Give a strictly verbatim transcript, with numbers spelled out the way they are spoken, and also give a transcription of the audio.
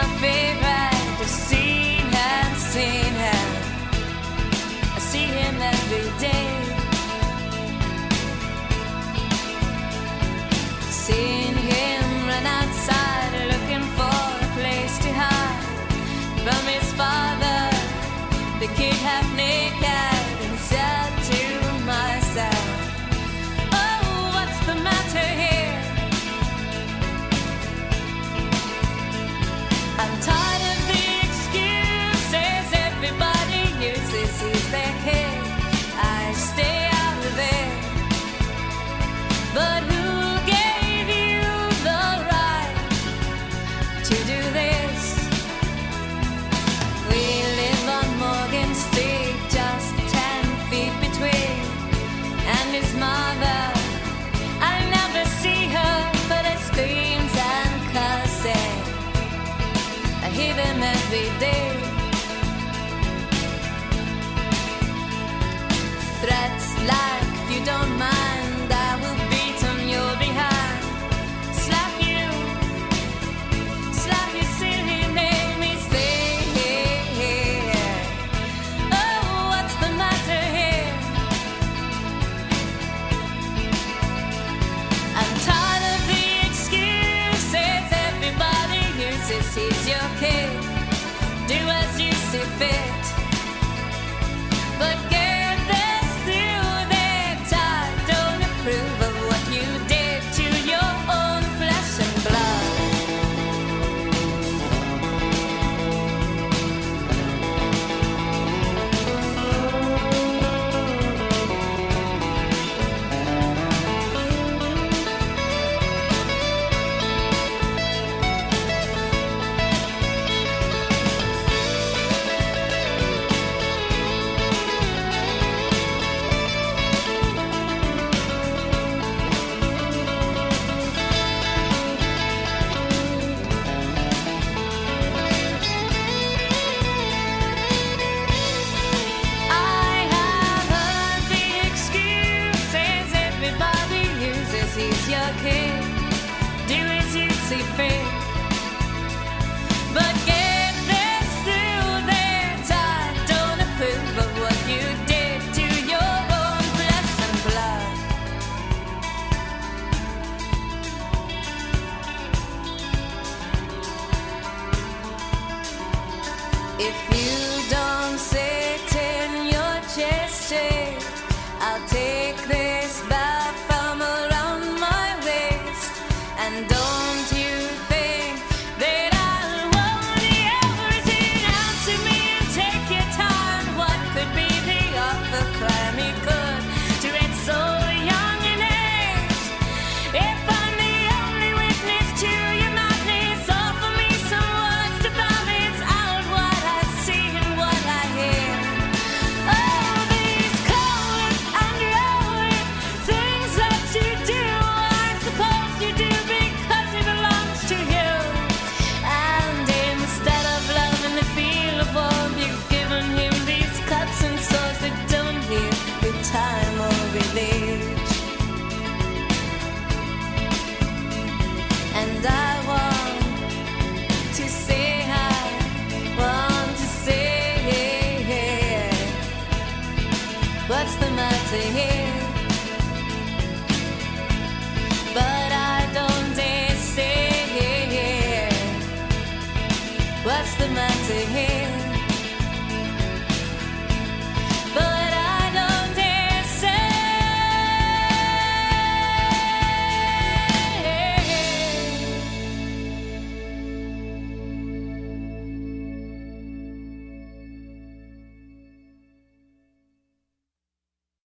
your favorite. I've seen him, seen him. I see him every day. Seen him run outside looking for a place to hide from his father, the kid half naked, and said to myself, oh, what's the matter here? I'm tired of the excuses everybody uses. He's their kid, I stay out of it. But who gave you the right to do this? We live on Morgan Street, just ten feet between, and his mother, I never see her, but I screams and curses. I hear them every day. Threats like, if you don't mind, I will beat on your behind. Slap you, slap your silly name. He say, oh, what's the matter here? I'm tired of the excuses everybody uses. He's your kid, do as you see fit. But get this through their time, don't approve of what you did to your own flesh and blood. He's your kid, do as you see fit. But get this through their time, don't approve of what you did to your own flesh and blood. If you don't